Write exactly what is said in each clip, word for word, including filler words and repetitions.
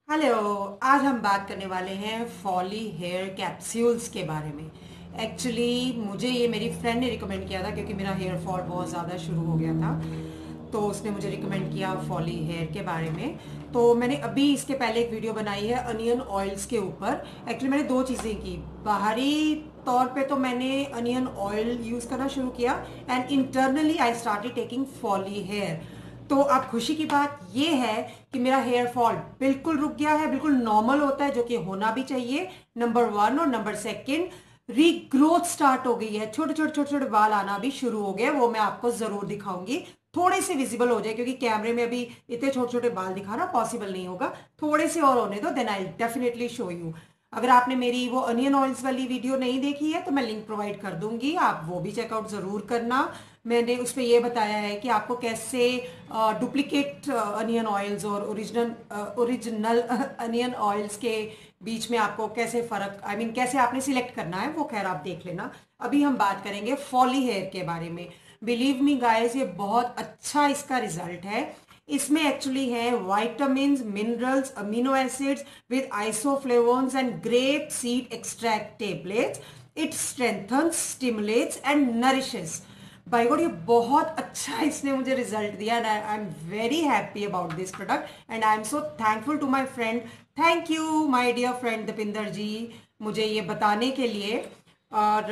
Hello. आज हम बात करने वाले हैं फॉली हेयर कैप्सूल्स के बारे में। एक्चुअली मुझे ये मेरी फ्रेंड ने रिकमेंड किया था क्योंकि मेरा हेयर फॉल बहुत ज़्यादा शुरू हो गया था, तो उसने मुझे रिकमेंड किया फॉली हेयर के बारे में। तो मैंने अभी इसके पहले एक वीडियो बनाई है अनियन ऑयल्स के ऊपर। एक्चुअली मैंने दो चीज़ें की। बाहरी तौर पे तो मैंने अनियन ऑयल यूज़ करना शुरू किया and internally I started taking Follihair. तो अब खुशी की बात ये है कि मेरा हेयर फॉल बिल्कुल रुक गया है, बिल्कुल नॉर्मल होता है जो कि होना भी चाहिए, नंबर वन। और नंबर सेकंड, रीग्रोथ स्टार्ट हो गई है, छोटे छोटे छोटे छोटे बाल आना भी शुरू हो गए। वो मैं आपको जरूर दिखाऊंगी, थोड़े से विजिबल हो जाए, क्योंकि कैमरे में अभी इतने छोटे छोटे बाल दिखाना पॉसिबल नहीं होगा। थोड़े से और होने दो, then I definitely show you. अगर आपने मेरी वो अनियन ऑयल्स वाली वीडियो नहीं देखी है तो मैं लिंक प्रोवाइड कर दूंगी, आप वो भी चेकआउट जरूर करना। मैंने उस पर यह बताया है कि आपको कैसे डुप्लीकेट अनियन ऑयल्स और ओरिजिनल ओरिजिनल अनियन ऑयल्स के बीच में आपको कैसे फर्क, आई I मीन mean, कैसे आपने सिलेक्ट करना है, वो खैर आप देख लेना। अभी हम बात करेंगे फॉली हेयर के बारे में। बिलीव मी गाइस, ये बहुत अच्छा इसका रिजल्ट है। इसमें एक्चुअली है vitamin, minerals, amino acids with isoflavones and grape seed extract tablets. It strengthens, stimulates and nourishes. By God, ये बहुत अच्छा इसने मुझे रिजल्ट दिया and I am very happy about this product and I am so thankful to my friend. Thank you my dear friend Dipinder ji, मुझे ये बताने के लिए। और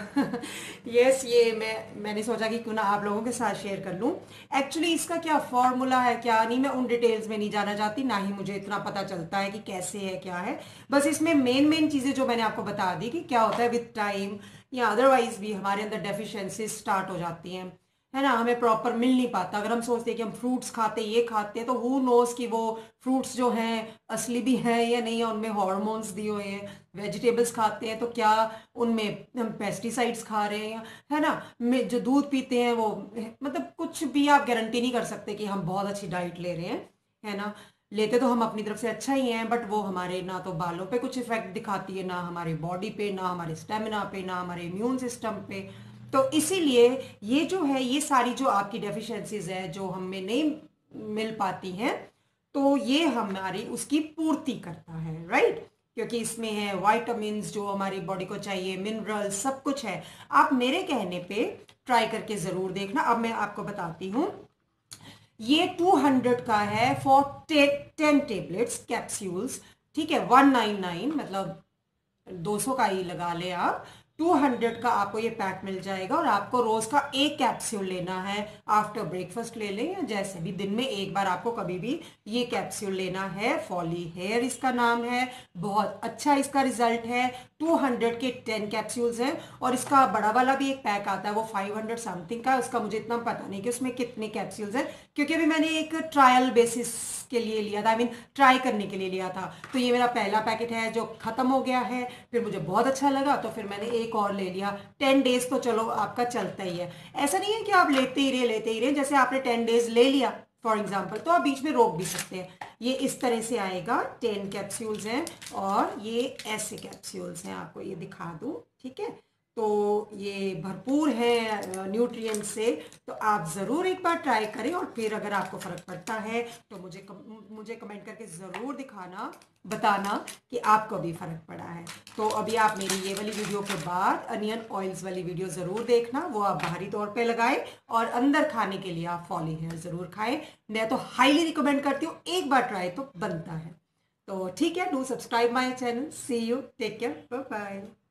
यस, ये मैं मैंने सोचा कि क्यों ना आप लोगों के साथ शेयर कर लूँ। एक्चुअली इसका क्या फॉर्मूला है क्या नहीं, मैं उन डिटेल्स में नहीं जाना चाहती, ना ही मुझे इतना पता चलता है कि कैसे है क्या है। बस इसमें मेन मेन चीज़ें जो मैंने आपको बता दी कि क्या होता है विद टाइम या अदरवाइज भी हमारे अंदर डेफिशिएंसी स्टार्ट हो जाती हैं, है ना, हमें प्रॉपर मिल नहीं पाता। अगर हम सोचते हैं कि हम फ्रूट्स खाते ये खाते हैं, तो हु नोस कि वो फ्रूट्स जो हैं असली भी हैं या नहीं है, उनमें हॉर्मोन्स दिए हुए हैं। वेजिटेबल्स खाते हैं तो क्या उनमें हम पेस्टिसाइड्स खा रहे हैं, है ना। में जो दूध पीते हैं वो, मतलब कुछ भी आप गारंटी नहीं कर सकते कि हम बहुत अच्छी डाइट ले रहे हैं, है ना। लेते तो हम अपनी तरफ से अच्छा ही हैं, बट वो हमारे ना तो बालों पे कुछ इफेक्ट दिखाती है, ना हमारे बॉडी पे, ना हमारे स्टेमिना पे, ना हमारे इम्यून सिस्टम पे। तो इसीलिए ये जो है, ये सारी जो आपकी डेफिशिएंसीज है जो हमें नहीं मिल पाती हैं, तो ये हमारी उसकी पूर्ति करता है, राइट। क्योंकि इसमें है वाइटामिन्स जो हमारी बॉडी को चाहिए, मिनरल्स, सब कुछ है। आप मेरे कहने पे ट्राई करके जरूर देखना। अब मैं आपको बताती हूँ, ये टू हंड्रेड का है फॉर टेन टेबलेट्स कैप्सूल्स, ठीक है। वन नाइन नाइन मतलब दो सौ का ही लगा ले आप। टू हंड्रेड का आपको ये पैक मिल जाएगा और आपको रोज का एक कैप्सूल लेना है। आफ्टर ब्रेकफास्ट ले लें या जैसे भी, दिन में एक बार आपको कभी भी ये कैप्सूल लेना है। फॉली हेयर इसका नाम है, बहुत अच्छा इसका रिजल्ट है। टू हंड्रेड के टेन कैप्सूल्स हैं और इसका बड़ा वाला भी एक पैक आता है, वो फाइव हंड्रेड समथिंग का है। उसका मुझे इतना पता नहीं कि उसमें कितने कैप्सूल्स हैं, क्योंकि अभी मैंने एक ट्रायल बेसिस के लिए लिया था, आई मीन ट्राई करने के लिए लिया था। तो ये मेरा पहला पैकेट है जो खत्म हो गया है, फिर मुझे बहुत अच्छा लगा तो फिर मैंने एक और ले लिया। टेन डेज तो चलो आपका चलता ही है, ऐसा नहीं है कि आप लेते ही रहे लेते ही रहे। जैसे आपने टेन डेज ले लिया फॉर एग्जाम्पल, तो आप बीच में रोक भी सकते हैं। ये इस तरह से आएगा, टेन कैप्सूल्स हैं और ये ऐसे कैप्सूल्स हैं, आपको ये दिखा दूं, ठीक है। तो ये भरपूर है न्यूट्रिएंट से, तो आप ज़रूर एक बार ट्राई करें और फिर अगर आपको फ़र्क पड़ता है तो मुझे कम, मुझे कमेंट करके ज़रूर दिखाना, बताना कि आपको भी फ़र्क पड़ा है। तो अभी आप मेरी ये वाली वीडियो के बाद अनियन ऑयल्स वाली वीडियो ज़रूर देखना, वो आप बाहरी तौर पे लगाएं और अंदर खाने के लिए आप फॉली हेयर ज़रूर खाएं। मैं तो हाईली रिकमेंड करती हूँ, एक बार ट्राई तो बनता है। तो ठीक है, do subscribe my channel. See you, take care, bye bye.